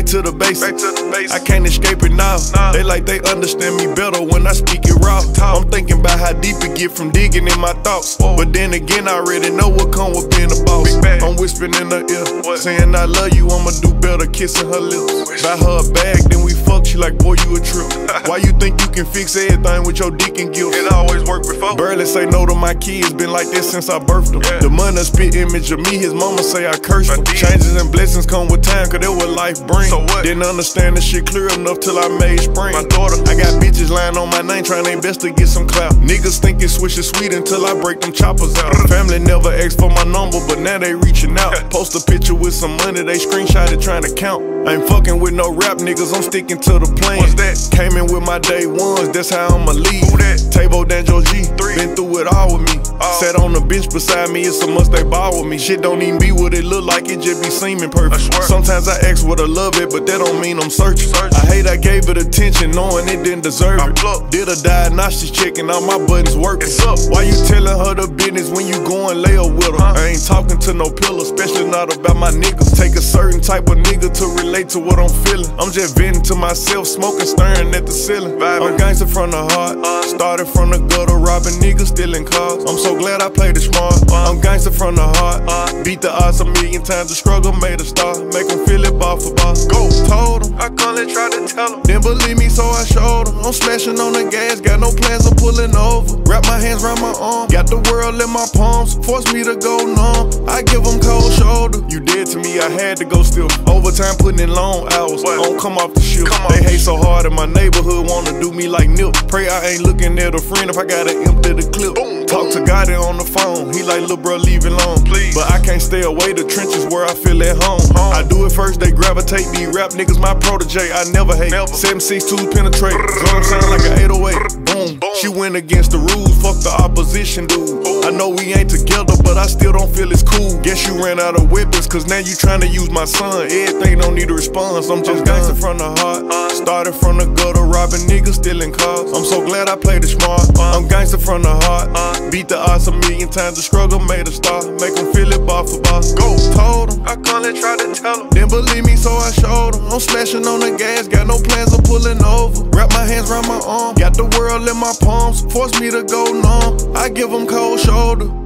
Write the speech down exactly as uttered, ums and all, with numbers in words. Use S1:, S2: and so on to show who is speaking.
S1: to the basics.
S2: Back to the basics.
S1: I can't escape it now.
S2: Nah.
S1: They like they understand me better when I speak it raw. I'm thinking about how deep it get from digging in my thoughts.
S2: Whoa.
S1: But then again, I already know what come with being a boss. I'm whispering in her ear,
S2: What?
S1: saying I love you, I'ma do better, kissing her lips. Buy her a bag, then we fuck, she like, boy, you a trip. Why you think you can fix everything with your dick and guilt?
S2: It always worked before.
S1: Barely say no to my kids, been like this since I birthed them.
S2: Yeah.
S1: The money spit image of me, his mama say I cursed
S2: I
S1: him.
S2: did.
S1: Changes and blessings come with time, cause that what life brings.
S2: So what?
S1: Didn't understand the shit clear enough till I made spring.
S2: My daughter.
S1: I got bitches lying on my name, trying their best to get some clout. Niggas think it's swish is sweet until I break them choppers out. Family never asked for my number, but now they reaching out. Post a picture with some money, they screenshot it trying to count. I ain't fucking with no rap niggas, I'm sticking to the plan.
S2: What's that?
S1: Came in with my day ones, that's how I'ma leave.
S2: Who that?
S1: Tabo Danjo G,
S2: Three.
S1: been through it all with me.
S2: Oh.
S1: Sat on the bench beside me, it's a must they ball with me. Shit don't even be what it look like, it just be seeming perfect.
S2: I swear.
S1: Sometimes I ask what I love it, but that don't mean I'm searching.
S2: Searching.
S1: I hate I gave it attention, knowing it didn't deserve
S2: I
S1: it.
S2: plucked.
S1: Did a diagnostics check and all my buttons working.
S2: It's up.
S1: Why you telling her the business when you go and lay up with her?
S2: Huh?
S1: I ain't talking to no pillar, especially not about my niggas. Take a certain type of nigga to relate to what I'm feeling. I'm just venting to myself, smoking, staring at the ceiling.
S2: Vibing.
S1: I'm gangster from the heart,
S2: Uh.
S1: started from the gutter, robbing niggas, stealing cars. I'm so glad I played it smart.
S2: Uh.
S1: I'm gangster from the heart,
S2: Uh.
S1: beat the odds a million times. The struggle made a star, make them feel it bar for bar. Go, told them.
S2: I call it, try to tell him.
S1: Didn't believe me, so I showed them. I'm smashing on the gas, got no plans of pulling over. Wrap my hands around my arm, got the world in my palms. Force me to go numb, I give them cold shoulder. You dead to me, I had to go still. Overtime putting in long hours,
S2: What?
S1: don't come off the ship.
S2: Come off
S1: They
S2: the
S1: hate so hard in my neighborhood, wanna do me like Nip. Pray I ain't looking at a friend if I gotta empty the clip.
S2: Boom,
S1: Talk
S2: boom.
S1: to God on the phone, he like, lil' bro, leave it alone.
S2: Please.
S1: But I can't stay away, the trenches where I feel at home.
S2: Home.
S1: I do it first, they gravitate. These rap niggas my protege, I never hate.
S2: Never.
S1: seven six two penetrate, drum sound like an eight oh eight. Boom.
S2: Boom.
S1: She went against the rules, fuck the opposition, dude. I know we ain't together, but I still don't feel it's cool. Guess you ran out of weapons, cause now you trying to use my son. Everything don't need a response, I'm just gangster from the heart. Started from the gutter, robbing niggas, stealing cars. I'm so glad I played it smart. I'm gangster from the heart, beat the odds a million times. The struggle made a star, make them feel it bar for bar. Go, told them.
S2: I call it, try to tell him.
S1: Didn't believe me, so I showed them. I'm smashing on the gas, got no plans of pulling over. Wrap my hands around my arm, got the world in my palms. Force me to go numb, I give them cold shoulder.